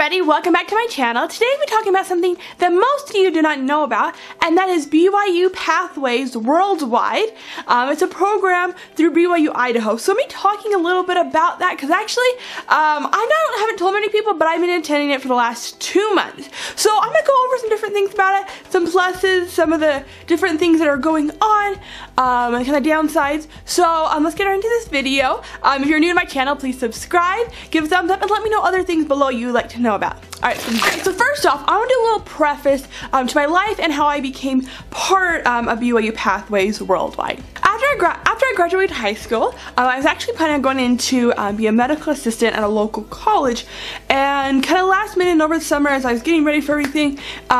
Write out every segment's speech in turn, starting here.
everybody, welcome back to my channel. Today we'll be talking about something that most of you do not know about, and that is BYU Pathways Worldwide. It's a program through BYU Idaho. So I'll be talking a little bit about that because actually I haven't told many people, but I've been attending it for the last 2 months. So I'm going to go over some different things about it, some pluses, some of the different things that are going on, and kind of downsides. So let's get right into this video. If you're new to my channel, please subscribe, give a thumbs up, and let me know other things below you'd like to know about. Alright, so first off, I want to do a little preface to my life and how I became part of BYU Pathways Worldwide. After I graduated high school, I was actually planning on going into be a medical assistant at a local college, and kind of last minute and over the summer as I was getting ready for everything,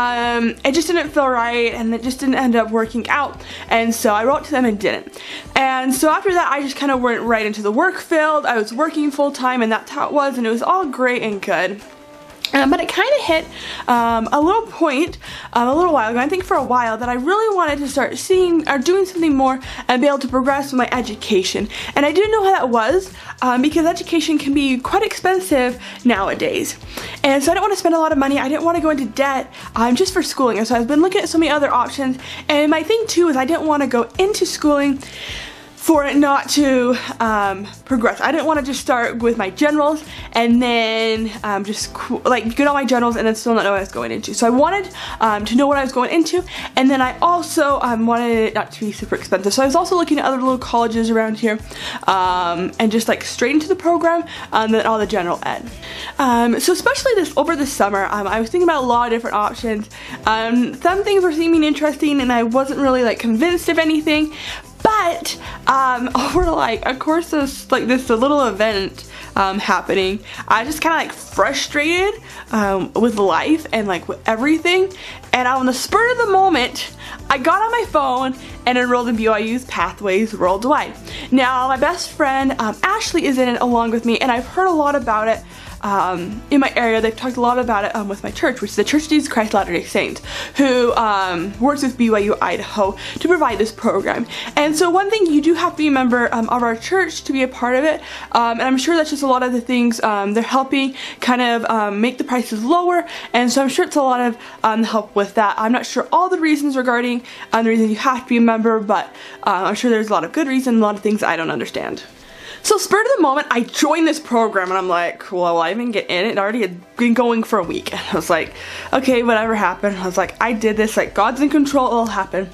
it just didn't feel right and it just didn't end up working out, and so I wrote to them and didn't. And so after that I just kind of went right into the work field. I was working full-time and that's how it was, and it was all great and good. But it kind of hit a little point a little while ago, I think for a while, that I really wanted to start seeing or doing something more and be able to progress with my education. And I didn't know how that was because education can be quite expensive nowadays. And so I didn't want to spend a lot of money. I didn't want to go into debt just for schooling. And so I've been looking at so many other options. And my thing too is I didn't want to go into schooling for it not to progress. I didn't want to just start with my generals and then just get all my generals and then still not know what I was going into. So I wanted to know what I was going into, and then I also wanted it not to be super expensive. So I was also looking at other little colleges around here and just like straight into the program and then all the general ed. So especially over this summer, I was thinking about a lot of different options. Some things were seeming interesting and I wasn't really like convinced of anything. But over like a course of like this little event happening, I just kind of like frustrated with life and like with everything, and on the spur of the moment I got on my phone and enrolled in BYU's Pathways Worldwide. Now my best friend Ashley is in it along with me, and I've heard a lot about it in my area. They've talked a lot about it with my church, which is the Church of Jesus Christ Latter-day Saints, who works with BYU Idaho to provide this program. And so one thing, you do have to be a member of our church to be a part of it, and I'm sure that's just a lot of the things they're helping kind of make the prices lower, and so I'm sure it's a lot of help with that. I'm not sure all the reasons regarding the reason you have to be a member, but I'm sure there's a lot of good reasons, a lot of things I don't understand. So spur of the moment, I joined this program and I'm like, well, I didn't get in it. It already had been going for a week. And I was like, okay, whatever happened. I was like, I did this, like God's in control, it'll happen.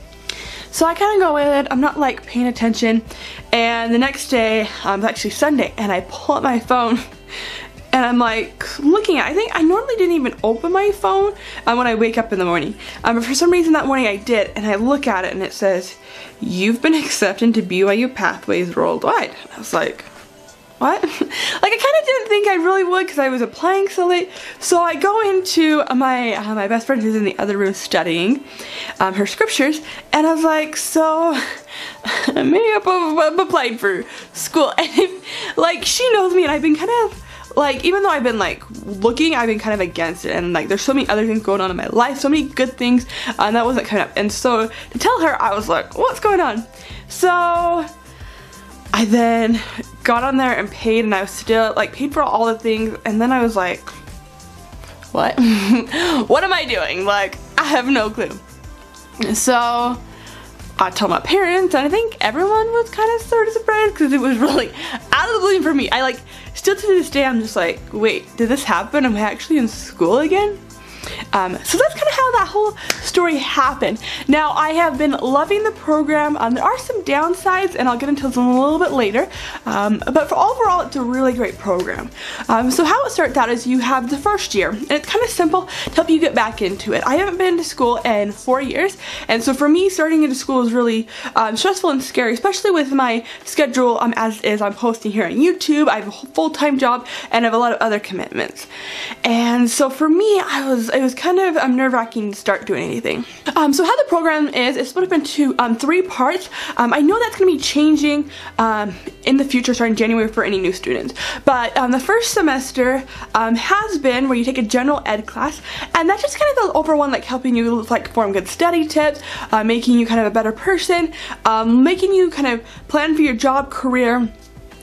So I kind of go with it. I'm not like paying attention. And the next day, it's actually Sunday, and I pull up my phone and I'm like looking at, I think I normally didn't even open my phone when I wake up in the morning. But for some reason that morning I did, and I look at it and it says, "You've been accepted to BYU Pathways Worldwide." I was like, what? Like I kind of didn't think I really would because I was applying so late. So I go into my best friend who's in the other room studying her scriptures, and I was like, so maybe I've applied for school. And like she knows me, and I've been kind of like, even though I've been like looking, I've been kind of against it, and like there's so many other things going on in my life, so many good things that wasn't coming up. And so to tell her, I was like, what's going on? So I then got on there and paid, and I was still like paid for all the things, and then I was like, what? What am I doing? Like, I have no clue. So I told my parents, and I think everyone was kind of sort of surprised because it was really out of the blue for me. I like, still to this day, I'm just like, wait, did this happen? Am I actually in school again? So that's kind of how that whole story happened. Now, I have been loving the program. There are some downsides, and I'll get into them a little bit later, but for overall, it's a really great program. So how it starts out is you have the first year, and it's kind of simple to help you get back into it. I haven't been to school in 4 years, and so for me, starting into school is really stressful and scary, especially with my schedule as is. I'm posting here on YouTube, I have a full-time job, and I have a lot of other commitments. And so for me, it was kind of nerve-wracking to start doing anything. So how the program is, it's split up into 3 parts. I know that's going to be changing in the future starting January for any new students. But the first semester has been where you take a general ed class, and that's just kind of the over one, like helping you like form good study tips, making you kind of a better person, making you kind of plan for your job, career,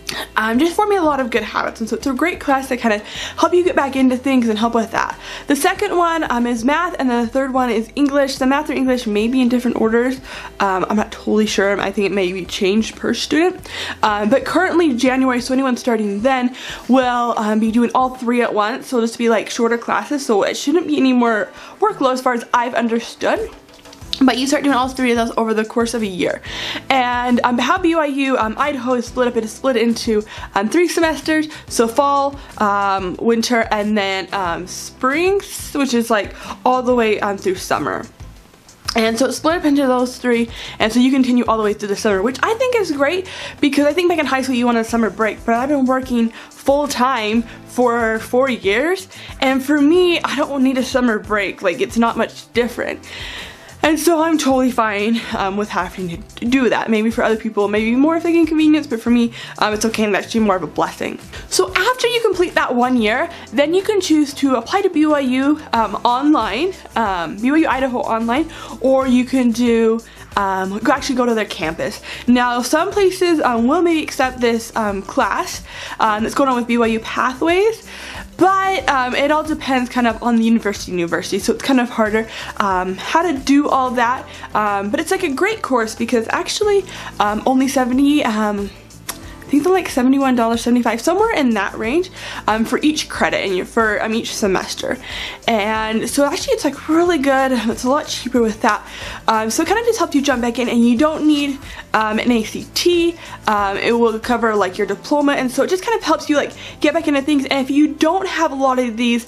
just forming a lot of good habits, and so it's a great class to kind of help you get back into things and help with that. The second one is math, and then the third one is English. The math or English may be in different orders. I'm not totally sure. I think it may be changed per student, but currently January, so anyone starting then will be doing all three at once, so just be like shorter classes, so it shouldn't be any more workload as far as I've understood. But you start doing all three of those over the course of a year. And how BYU Idaho is split up, it is split into 3 semesters, so fall, winter, and then spring, which is like all the way through summer. And so it's split up into those 3, and so you continue all the way through the summer, which I think is great, because I think back in high school you wanted a summer break, but I've been working full-time for 4 years, and for me, I don't need a summer break. Like, it's not much different. And so I'm totally fine with having to do that. Maybe for other people, maybe more of an inconvenience, but for me, it's okay, and that's actually more of a blessing. So after you complete that 1 year, then you can choose to apply to BYU online, BYU Idaho online, or you can do actually go to their campus. Now, some places will maybe accept this class that's going on with BYU Pathways, but it all depends kind of on the university, so it's kind of harder how to do all that, but it's like a great course, because actually only 70, I think they're like $71, $75, somewhere in that range for each credit and for each semester. And so actually it's like really good. It's a lot cheaper with that. So it kind of just helps you jump back in, and you don't need an ACT. It will cover like your diploma, and so it just kind of helps you like get back into things. And if you don't have a lot of these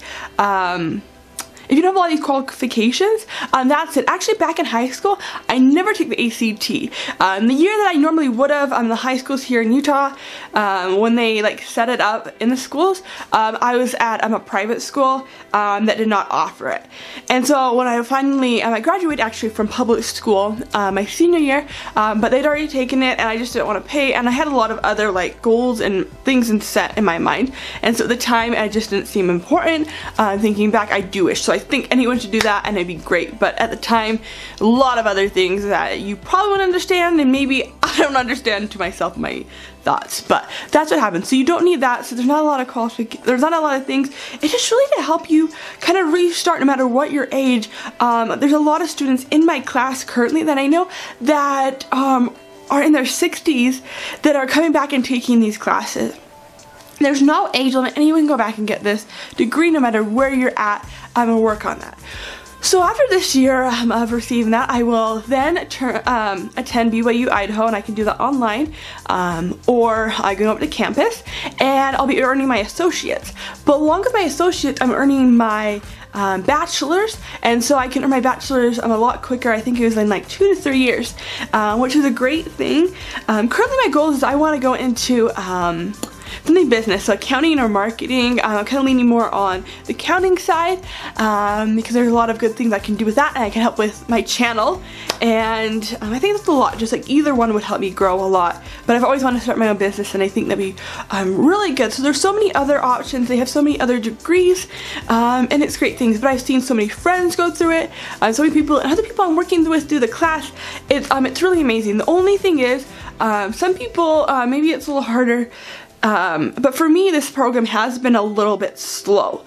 if you don't have a lot of these qualifications, that's it. Actually, back in high school, I never took the ACT. The year that I normally would have, the high schools here in Utah, when they like set it up in the schools, I was at a private school that did not offer it. And so when I finally, I graduated actually from public school my senior year, but they'd already taken it, and I just didn't want to pay, and I had a lot of other like goals and things set in my mind, and so at the time it just didn't seem important. Thinking back, I do wish. So I think anyone should do that, and it'd be great, but at the time, a lot of other things that you probably wouldn't understand, and maybe I don't understand to myself my thoughts, but that's what happens. So you don't need that, so there's not a lot of there's not a lot of things. It's just really to help you kind of restart no matter what your age. There's a lot of students in my class currently that I know that are in their 60s that are coming back and taking these classes. There's no age limit, anyone can go back and get this degree no matter where you're at and work on that. So after this year of receiving that, I will then attend BYU Idaho, and I can do that online, or I can go up to campus, and I'll be earning my associates. But along with my associates, I'm earning my bachelor's, and so I can earn my bachelor's a lot quicker. I think it was in like 2 to 3 years, which is a great thing. Currently my goal is I want to go into something business, so accounting or marketing. I'm kind of leaning more on the accounting side because there's a lot of good things I can do with that, and I can help with my channel, and I think that's a lot. Just like either one would help me grow a lot, but I've always wanted to start my own business, and I think that'd be really good. So there's so many other options. They have so many other degrees, and it's great things, but I've seen so many friends go through it, so many people and other people I'm working with through the class. It's really amazing. The only thing is some people maybe it's a little harder. But for me, this program has been a little bit slow,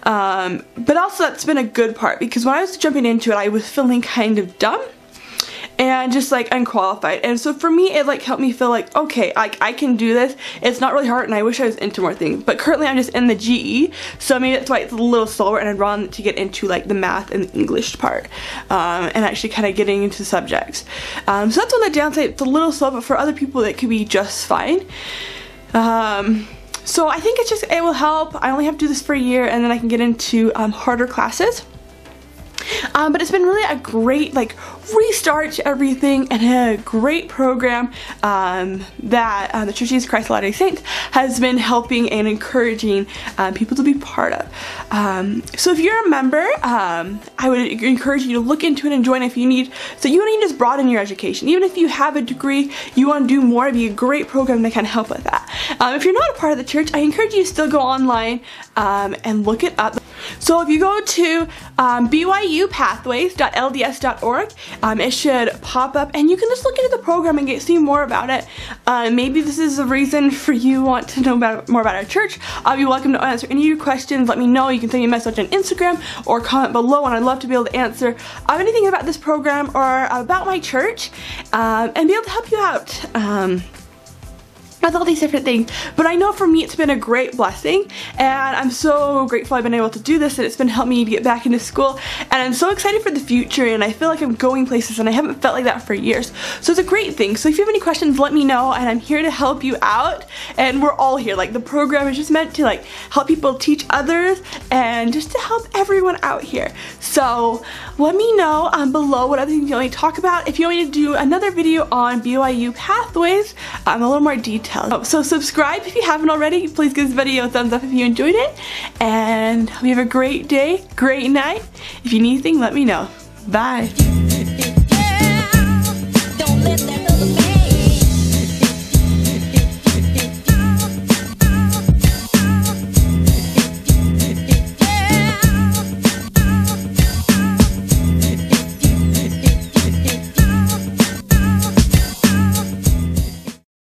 but also that's been a good part, because when I was jumping into it, I was feeling kind of dumb and just like unqualified, and so for me it like helped me feel like, okay, I can do this. It's not really hard, and I wish I was into more things, but currently I'm just in the GE, so maybe that's why it's a little slower, and I'd want to get into like the math and the English part, and actually kind of getting into subjects. So that's on the downside. It's a little slow, but for other people it could be just fine. So I think it will help. I only have to do this for a year, and then I can get into harder classes. But it's been really a great like restart to everything, and a great program that the Church of Jesus Christ of Latter-day Saints has been helping and encouraging people to be part of. So if you're a member, I would encourage you to look into it and join if you need. So you want to just broaden your education. Even if you have a degree, you want to do more, it'd be a great program that can help with that. If you're not a part of the church, I encourage you to still go online and look it up. So if you go to byupathways.lds.org, it should pop up and you can just look into the program and see more about it. Maybe this is a reason for you want to know more about our church. I'll be welcome to answer any of your questions. Let me know. You can send me a message on Instagram or comment below, and I'd love to be able to answer anything about this program or about my church and be able to help you out. With all these different things. But I know for me it's been a great blessing, and I'm so grateful I've been able to do this, and it's been helping me to get back into school, and I'm so excited for the future, and I feel like I'm going places, and I haven't felt like that for years. So it's a great thing. So if you have any questions, let me know, and I'm here to help you out, and we're all here. Like, the program is just meant to like help people teach others and just to help everyone out here. So let me know below what other things you want me to talk about. If you want me to do another video on BYU Pathways, a little more detail. So subscribe if you haven't already. Please give this video a thumbs up if you enjoyed it. And hope you have a great day, great night. If you need anything, let me know. Bye.